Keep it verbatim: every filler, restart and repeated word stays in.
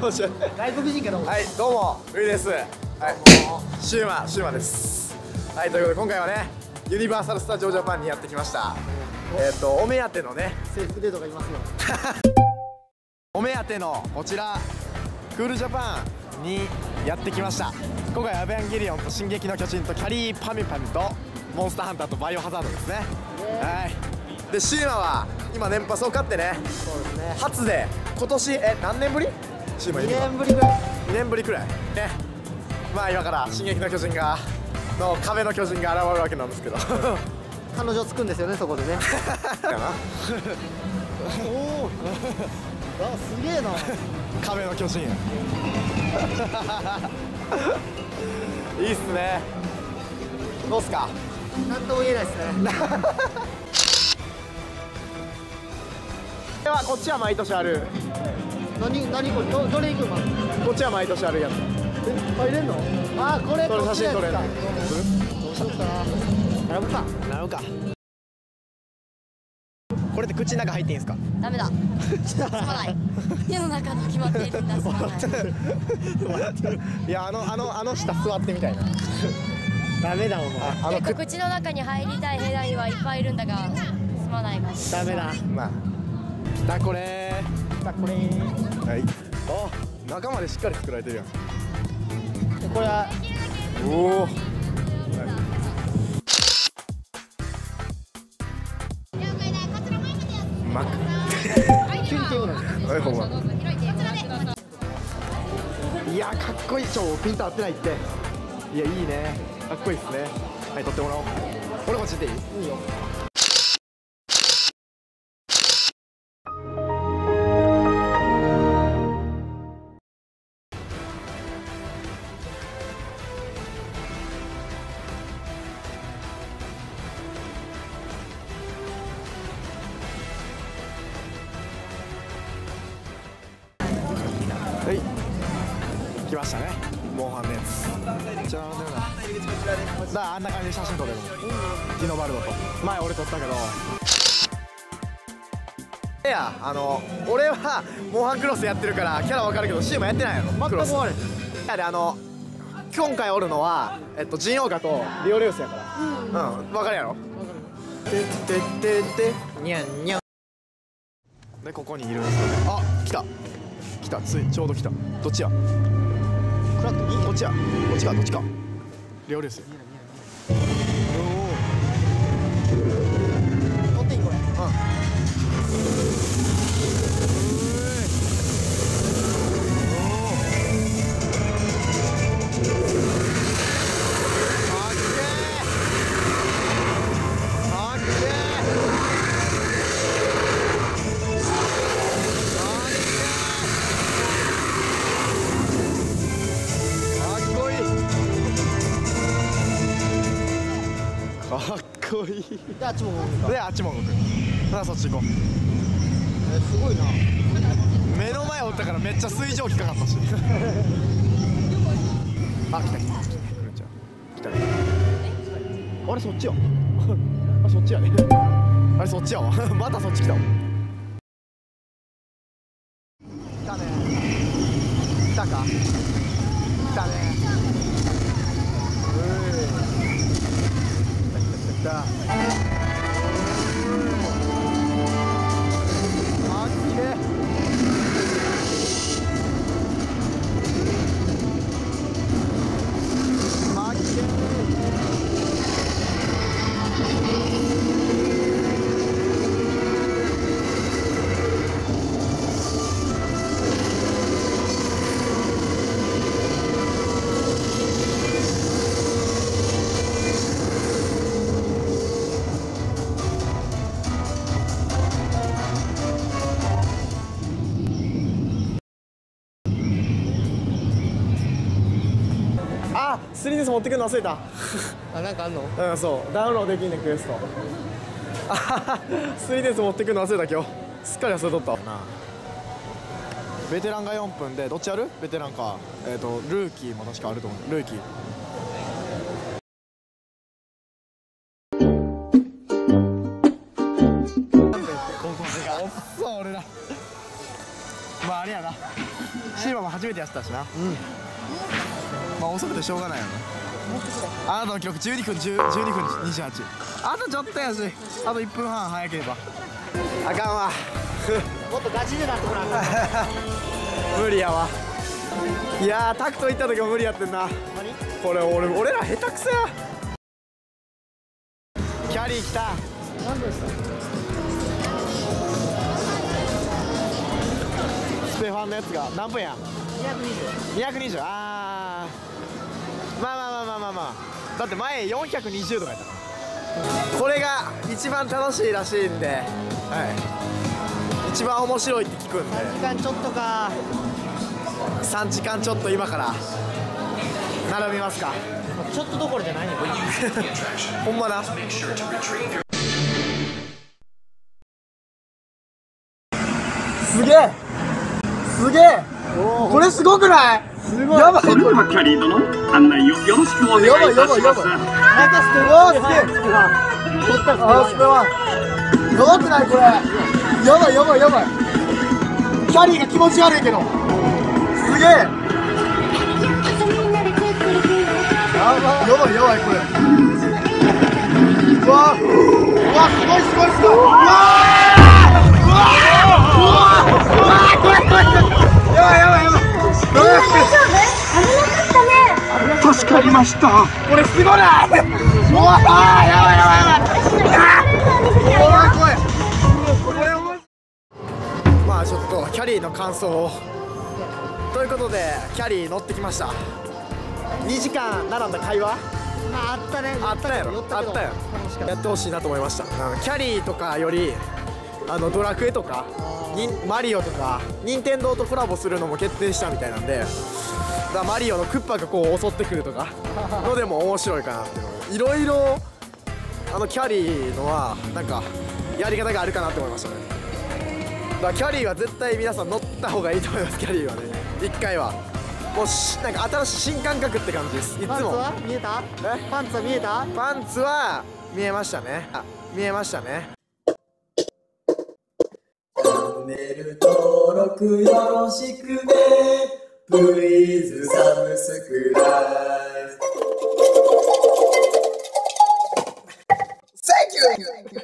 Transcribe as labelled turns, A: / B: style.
A: 外国人かどうも。
B: はい、どうも、ういです。はい、シューマ、シューマです。はい、ということで、今回はね、ユニバーサル・スタジオ・ジャパンにやってきました。えっと、お目当てのね、
A: 制服デートがいますよ。
B: お目当てのこちら、クールジャパンにやってきました。今回、アベンゲリオンと進撃の巨人とキャリーパミュパミュとモンスターハンターとバイオハザードですね。はい。で、シーマは今年パスを買ってね、
A: そうですね。
B: 初で今年え何年ぶり？シーマ
A: にねんぶりぐらい。
B: にねんぶりくらいね。まあ今から進撃の巨人がの壁の巨人が現れるわけなんですけど。
A: 彼女つくんですよね、そこでね。
B: かな。
A: おお。あ、すげえな。
B: 壁の巨人。いいっすね。どうっすか。
A: なんとも言えないですね。
B: ではこっちは毎年ある。
A: 何何これ、どどれ行くの？
B: こっちは毎年あるやつ。
A: え、入れんの？あ、これ
B: これ写真撮れるの。
A: どうしようかな。並ぶか。
B: なるか。これって口の中入っていいんすか？
C: ダメだ。すまない。手の中の決まっているんだ。すまない。
B: いや、あのあのあの下座ってみたいな。
A: ダメだお前。
B: あの
C: 結構口の中に入りたい兵隊はいっぱいいるんだが、すまない感じ。
A: ダメだ。
B: まあ、来たこれー。
A: 来たこれー。
B: はい。あ、中までしっかり作られてるやん。
A: これは
B: おお。マック。
A: 急に敬語なんですよ。
B: はい、ほんま。いや、かっこいい。ちょ、ピント合ってないって。いや、いいね。かっこいいっすね。はい、撮ってもらおう。俺こっちでいい？いいよ。はい、来ましたね。モンハンのやつ。じゃあ、なんだよな。だからあんな感じで写真撮れるの。ディノバルドと。前俺撮ったけど。いや、あの、俺はモンハンクロスやってるからキャラわかるけど、シーマやってないやろ。
A: 全く終われ。
B: いやで、あの、今回おるのは、えっと、ジンオウカとリオレウスやから。うん、わかるやろ。てってってってにゃんにゃん。で、ここにいるんですよね。あ、来た。来た、ついちょうど来た。どっちや？
A: クラックに。
B: こっちや。こっちか、どっちか。両レースよ。
A: 乗っていいこれ。
B: うん。かっこいい。
A: で、あっちも動くか。
B: で、あっちも動く。さあ、そっち行こう。
A: え、すごいな。
B: 目の前おったからめっちゃ水蒸気かかったし。あ、来た来た来た。来るんちゃう。来たね。あれ、そっちや。あれ、そっちやね。あれ、そっちやわ。またそっち来たわ。来たね。来たか。来たね。うーい。来た来た来た。あっけー。あっけー。あ、スリーディー 持ってくるの忘れた。
A: あ、なんかあんの？
B: うん、そう、ダウンロードできんねん、クエスト。あはは、スリーディー 持ってくるの忘れた今日。すっかり忘れとったな。ベテランがよんぷんで、どっちやる？ベテランか。えっと、ルーキーも確かあると思う。ルーキー。おっそ俺ら。ままああれやな、シーマも初めてやってたしな。うん、まあ遅くてしょうがないよね。あなたの記録じゅうにふんじゅう、じゅうにふんにじゅうはち。あとちょっとやし、あといっぷんはん早ければ。あかんわ
A: もっとガチでなってこなあかん
B: 無理やわ。いやータクト行った時も無理やってんな。これ俺俺ら下手くそや。キャリー来た。
A: 何ですか。
B: ステファンのやつが何分や。
A: にひゃくにじゅう。
B: にひゃくにじゅう。あーまあまあまあまあまあまあ、だって前よんひゃくにじゅうとかやったから。これが一番楽しいらしいんで、はい、一番面白いって聞くんで。
A: さんじかんちょっとか。
B: さんじかんちょっと今から並びますか。
A: ちょっとどころじゃないねこれ
B: ほんまな。すげえすげえ、これすごくない？すごい。やばい。
D: それではキャリー殿、案内をよろしくお願いいたします。
B: やばいやばいやばい。
A: なんかすごい。すげえ。取ったら
B: あー、スペワンやばくないこれ。やばいやばいやばい。キャリーが気持ち悪いけどすげえ。やばいやばいやばいこれ。うわーうわすごいすごいすごい。うわーうわーうわーうわー怖い怖い怖い。やばいやばいやばい。
D: 助かりました。
B: これすごない？うわーやばいやばいやばい。怖い怖い。これ面白い。まあちょっとキャリーの感想をということで、キャリー乗ってきました。にじかん並んだ会話
A: まああったね。
B: あったやろ。あったやろ。やってほしいなと思いました。あのキャリーとかよりあのドラクエとかにマリオとか任天堂とコラボするのも決定したみたいなんで、だからマリオのクッパがこう襲ってくるとかのでも面白いかなっていうのを、いろいろあのキャリーのはなんかやり方があるかなって思いましたね。だからキャリーは絶対皆さん乗った方がいいと思います。キャリーはね、一回はもうしなんか新しい新感覚って感じです。いつも
A: パンツは見えた？
B: え
A: パンツは見えた？
B: パンツは見えましたね。あ、見えましたね。チャンネル登録よろしくね。プリーズサブスクライブ。Thank you!